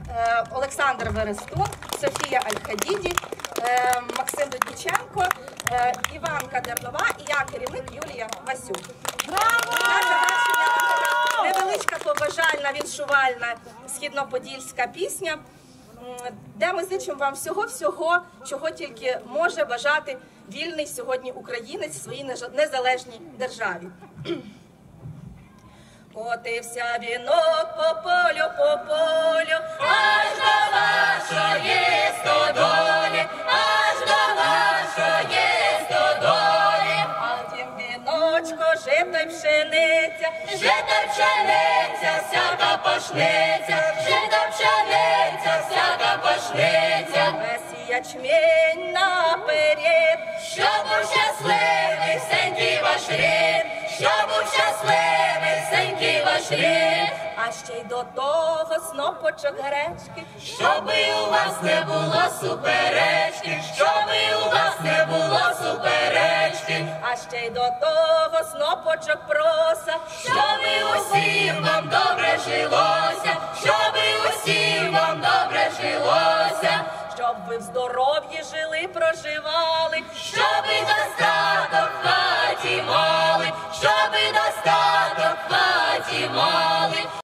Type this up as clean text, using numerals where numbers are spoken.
Олександр Верестун, Софія Аль-Хадіді, Максим Дудніченко, Іванка Дернова і я, керівник Юлія Васюк. На завершення така невеличка поважальна, віншувальна східноподільська пісня, де ми зичимо вам всього-всього, чого тільки може бажати вільний сьогодні українець в своїй незалежній державі. Котився вінок по полю, аж до вашої стодолі, аж до вашої стодолі. А в тім віночко жито й пшениця, всяка пашниця, жито пшениця, всяка пашниця. Весь ячмінь наперед, щоб був щасливий всенький ваш рід, щоб був щасливий всенький ваш рід. А ще й до того снопочок гречки, щоби у вас не було суперечки, щоби у вас не було суперечки. А ще й до того снопочок проса, щоби усім вам добре жилося, щоби усім вам добре жилося. Щоб ви в здоров'ї жили, проживали, щоби достаток в хаті мали, щоби достаток в хаті мали.